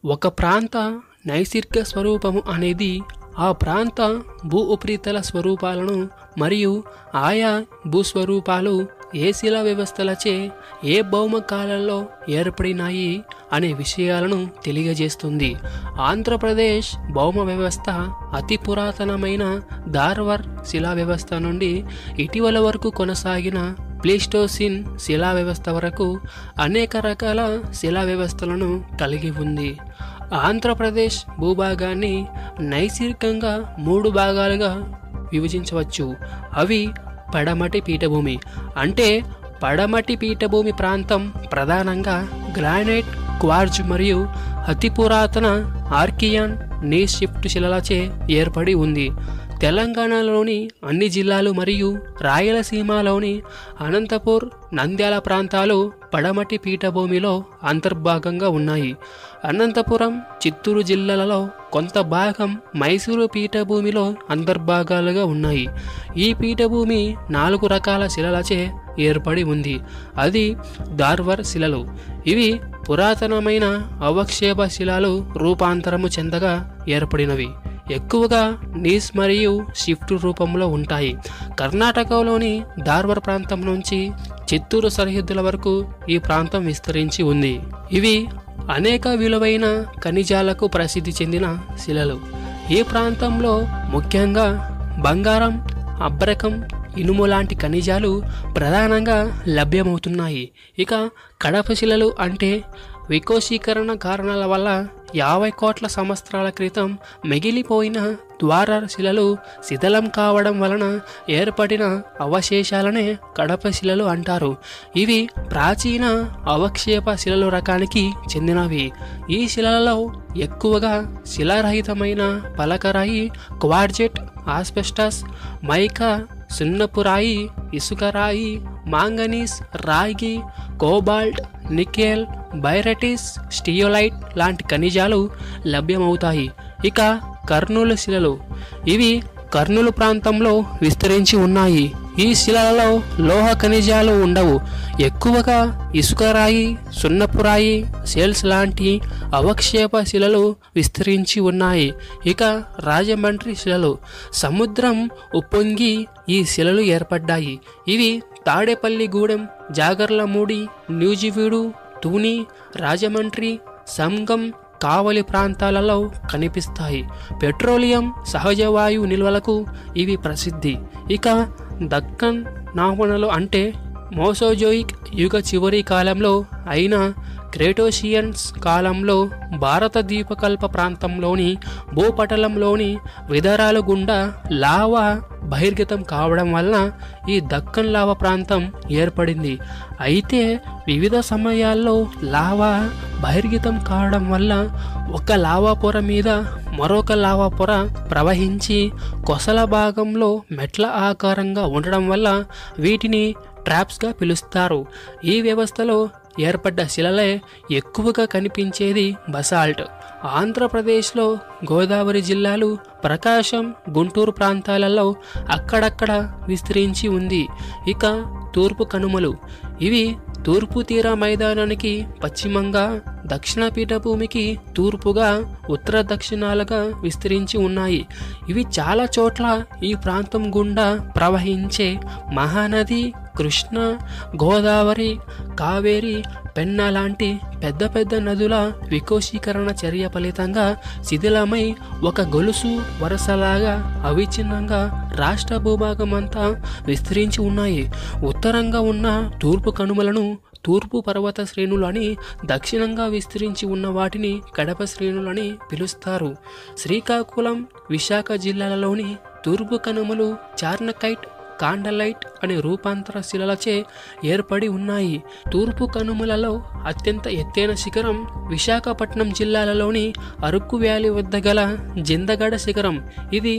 ఒక ప్రాంత నైసర్గిక స్వరూపము అనేది ఆ ప్రాంత భూ ఉపరితల స్వరూపాలను మరియు ఆయా భూస్వరూపాలు ఏ శిలా వ్యవస్థలచే ఏ భౌమ కాలంలో ఏర్పడినాయి అనే విషయాలను తెలియజేస్తుంది. ఆంధ్రప్రదేశ్ భౌమ వ్యవస్థ అతి పురాతనమైన ధార్వర్ శిలా వ్యవస్థ నుండి ఇటీవల వరకు కొనసాగిన ప్లీస్టోసిన్ శిలా వ్యవస్థ వరకు అనేక రకాల శిలా వ్యవస్థలను కలిగి ఉంది. ఆంధ్రప్రదేశ్ భూభాగాన్ని నైసర్గికంగా 3 భాగాలుగా విభజించవచ్చు. అవి పడమటి పీఠభూమి అంటే పడమటి పీఠభూమి ప్రాంతం ప్రధానంగా గ్రానైట్, క్వార్జ్ మరియు అతి పురాతన ఆర్కియాన్ నీస్ షిఫ్ట్ శిలలచే ఏర్పడి ఉంది. తెలంగాణలోని అన్ని జిల్లాలు మరియు రాయలసీమలోని అనంతపూర్, నంద్యాల ప్రాంతాలు పడమటి పీఠభూమిలో అంతర్భాగంగా ఉన్నాయి. అనంతపురం, చిత్తూరు జిల్లాలలో కొంత భాగం మైసూరు పీఠభూమిలో అంతర్భాగాలుగా ఉన్నాయి. ఈ పీఠభూమి 4 రకాల శిలలచే ఏర్పడి ఉంది. అది ధార్వర్ శిలలు. ఇవి పురాతనమైన అవక్షేప శిలలు రూపాంతరము చెందగా ఏర్పడినవి. ఎక్కువగా నీస్ మరియు షిఫ్ట్ రూపంలో ఉంటాయి. కర్ణాటకలోని ధార్వర్ ప్రాంతం నుంచి చిత్తూరు సరిహద్దుల వరకు ఈ ప్రాంతం విస్తరించి ఉంది. ఇవి అనేక విలువైన ఖనిజాలకు ప్రసిద్ధి చెందిన శిలలు. ఈ ప్రాంతంలో ముఖ్యంగా బంగారం, అబ్రకం, ఇనుము లాంటి ఖనిజాలు ప్రధానంగా లభ్యమవుతున్నాయి. ఇక కడప శిలలు అంటే వికోశీకరణ కారణాల వల్ల 50 కోట్ల సంవత్సరాల క్రితం మిగిలిపోయిన ద్వారర్ శిలలు శిథిలం కావడం వలన ఏర్పడిన అవశేషాలనే కడప శిలలు అంటారు. ఇవి ప్రాచీన అవక్షేప శిలలు రకానికి చెందినవి. ఈ శిలలలో ఎక్కువగా శిలారహితమైన పలకరాయి, క్వార్జెట్, ఆస్బెస్టాస్, మైకా, సున్నపురాయి, ఇసుకరాయి, మాంగనీస్, రాగి, కోబాల్ట్, నికెల్, బైరటిస్, స్టియోలైట్ లాంటి ఖనిజాలు లభ్యమవుతాయి. ఇక కర్నూలు శిలలు. ఇవి కర్నూలు ప్రాంతంలో విస్తరించి ఉన్నాయి. ఈ శిలలలో లోహ ఖనిజాలు ఉండవు. ఎక్కువగా ఇసుకరాయి, సున్నపురాయి, సేల్స్ లాంటి అవక్షేప శిలలు విస్తరించి ఉన్నాయి. ఇక రాజమండ్రి శిలలు. సముద్రం ఉప్పొంగి ఈ శిలలు ఏర్పడ్డాయి. ఇవి తాడేపల్లిగూడెం, జాగర్లమూడి, న్యూజివీడు, తుని, రాజమండ్రి, సంగం, కావలి ప్రాంతాలలో కనిపిస్తాయి. పెట్రోలియం, సహజ వాయువు నిల్వలకు ఇవి ప్రసిద్ధి. ఇక దక్కన్ నావణలు అంటే మోసోజోయిక్ యుగ చివరి కాలంలో అయిన క్రేటోషియన్స్ కాలంలో భారత ద్వీపకల్ప ప్రాంతంలోని భూపటలంలోని విదరాలు గుండా లావా బహిర్గతం కావడం వలన ఈ దక్కన్ లావా ప్రాంతం ఏర్పడింది. అయితే వివిధ సమయాల్లో లావా బహిర్గతం కావడం వల్ల ఒక లావా పొర మీద మరొక లావా పొర ప్రవహించి కొసల భాగంలో మెట్ల ఆకారంగా ఉండడం వల్ల వీటిని ట్రాప్స్గా పిలుస్తారు. ఈ వ్యవస్థలో ఏర్పడ్డ శిలలే ఎక్కువగా కనిపించేది బసాల్ట్. ఆంధ్రప్రదేశ్లో గోదావరి జిల్లాలు, ప్రకాశం, గుంటూరు ప్రాంతాలలో అక్కడక్కడ విస్తరించి ఉంది. ఇక తూర్పు కనుమలు. ఇవి తూర్పు తీర మైదానానికి పశ్చిమంగా, దక్షిణ పీఠభూమికి తూర్పుగా, ఉత్తర దక్షిణాలుగా విస్తరించి ఉన్నాయి. ఇవి చాలా చోట్ల ఈ ప్రాంతం గుండా ప్రవహించే మహానది, కృష్ణ, గోదావరి, కావేరి, పెన్నా లాంటి పెద్ద పెద్ద నదుల వికోశీకరణ చర్య ఫలితంగా శిథిలమై ఒక గొలుసు వరసలాగా అవిచ్ఛిన్నంగా రాష్ట్ర భూభాగమంతా విస్తరించి ఉన్నాయి. ఉత్తరంగా ఉన్న తూర్పు కనుమలను తూర్పు పర్వత శ్రేణులు అని, దక్షిణంగా విస్తరించి ఉన్న వాటిని కడప శ్రేణులు అని పిలుస్తారు. శ్రీకాకుళం, విశాఖ జిల్లాలలోని తూర్పు కనుమలు చార్నకైట్, కాండలైట్ అనే రూపాంతర శిలలచే ఏర్పడి ఉన్నాయి. తూర్పు కనుమలలో అత్యంత ఎత్తైన శిఖరం విశాఖపట్నం జిల్లాలలోని అరకు వ్యాలీ వద్ద గల జిందగడ శిఖరం. ఇది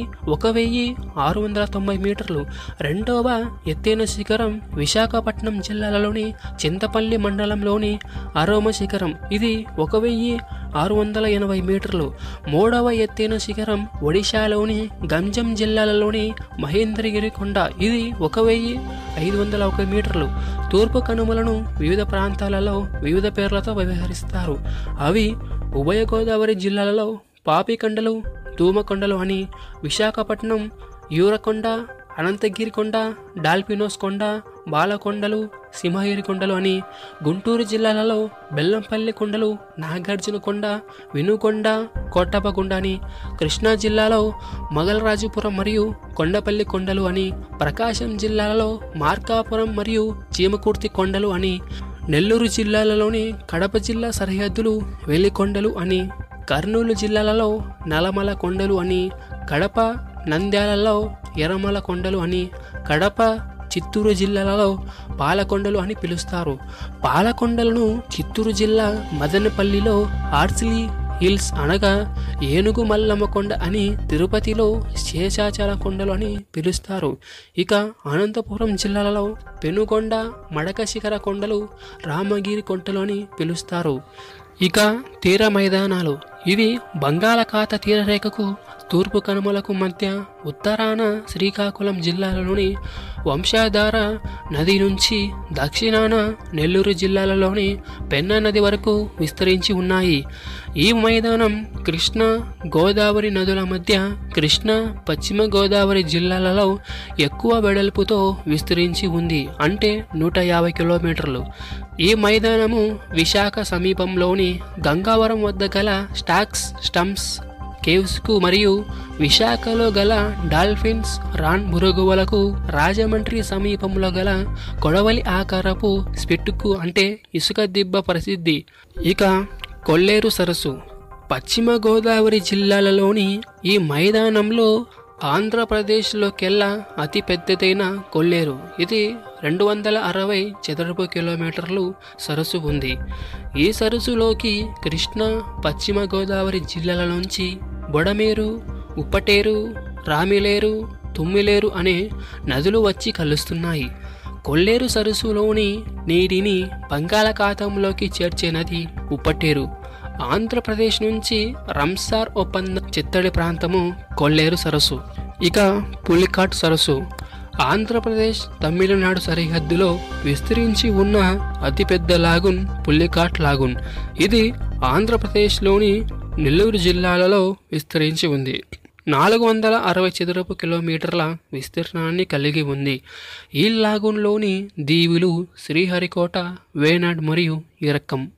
1690 మీటర్లు. రెండవ ఎత్తైన శిఖరం విశాఖపట్నం జిల్లాలలోని చింతపల్లి మండలంలోని అరోమ శిఖరం. ఇది 1680 మీటర్లు. మూడవ ఎత్తైన శిఖరం ఒడిశాలోని గంజం జిల్లాలలోని మహేంద్రగిరి కొండ. ఇది 1501 మీటర్లు. తూర్పు కనుమలను వివిధ ప్రాంతాలలో వివిధ పేర్లతో వ్యవహరిస్తారు. అవి ఉభయ గోదావరి జిల్లాలలో పాపికొండలు, దూమకొండలు అని, విశాఖపట్నం యూరకొండ, అనంతగిరి కొండ, డాల్ఫినోస్ కొండ, బాలకొండలు, సింహగిరి కొండలు అని, గుంటూరు జిల్లాలలో బెల్లంపల్లి కొండలు, నాగార్జున కొండ, వినుకొండ, కోటప్పకొండ అని, కృష్ణా జిల్లాలో మొగలరాజుపురం మరియు కొండపల్లి కొండలు అని, ప్రకాశం జిల్లాలలో మార్కాపురం మరియు చీమకుర్తి కొండలు అని, నెల్లూరు జిల్లాలలోని కడప జిల్లా సరిహద్దులు వెలికొండలు అని, కర్నూలు జిల్లాలలో నల్లమల కొండలు అని, కడప నంద్యాలలో ఎర్రమల కొండలు అని, కడప చిత్తూరు జిల్లాలలో పాలకొండలు అని పిలుస్తారు. పాలకొండలను చిత్తూరు జిల్లా మదనపల్లిలో ఆర్సిలీ హిల్స్ అనగా ఏనుగు మల్లమ్మ కొండ అని, తిరుపతిలో శేషాచల కొండలు అని పిలుస్తారు. ఇక అనంతపురం జిల్లాలలో పెనుకొండ, మడకశిఖర కొండలు, రామగిరి కొండలు అని పిలుస్తారు. ఇక తీర మైదానాలు ఇవి బంగాళాఖాత తీరరేఖకు తూర్పు కనుమలకు మధ్య ఉత్తరాన శ్రీకాకుళం జిల్లాలోని వంశధార నది నుంచి దక్షిణాన నెల్లూరు జిల్లాలలోని పెన్నా నది వరకు విస్తరించి ఉన్నాయి. ఈ మైదానం కృష్ణా గోదావరి నదుల మధ్య కృష్ణా పశ్చిమ గోదావరి జిల్లాలలో ఎక్కువ వెడల్పుతో విస్తరించి ఉంది, అంటే 150 కిలోమీటర్లు. ఈ మైదానము విశాఖ సమీపంలోని గంగావరం వద్ద గల స్టాక్స్ స్టంప్స్ కేవ్స్కు మరియు విశాఖలో గల డాల్ఫిన్స్ రాన్ మురుగువలకు, రాజమండ్రి సమీపంలో గల కొడవలి ఆకారపు స్పిట్టుకు అంటే ఇసుక దిబ్బ ప్రసిద్ధి. ఇక కొల్లేరు సరస్సు పశ్చిమ గోదావరి జిల్లాలలోని ఈ మైదానంలో ఆంధ్రప్రదేశ్లోకెల్లా అతి పెద్దదైన కొల్లేరు. ఇది 260 చదరపు కిలోమీటర్లు సరస్సు ఉంది. ఈ సరస్సులోకి కృష్ణా పశ్చిమ గోదావరి జిల్లాల నుంచి బొడమేరు, ఉప్పటేరు, రామిలేరు, తుమ్మిలేరు అనే నదులు వచ్చి కలుస్తున్నాయి. కొల్లేరు సరస్సులోని నీటిని బంగాళాఖాతంలోకి చేర్చే నది ఉప్పటేరు. ఆంధ్రప్రదేశ్ నుంచి రంసార్ ఒప్పందం చిత్తడి ప్రాంతము కొల్లేరు సరస్సు. ఇక పులికాట్ సరస్సు ఆంధ్రప్రదేశ్ తమిళనాడు సరిహద్దులో విస్తరించి ఉన్న అతిపెద్ద లాగున్ పులికాట్ లాగున్. ఇది ఆంధ్రప్రదేశ్లోని నెల్లూరు జిల్లాలలో విస్తరించి ఉంది. 460 చదరపు కిలోమీటర్ల విస్తీర్ణాన్ని కలిగి ఉంది. ఈ లాగున్లోని దీవులు శ్రీహరికోట, వేనాడ్ మరియు ఇరక్కం.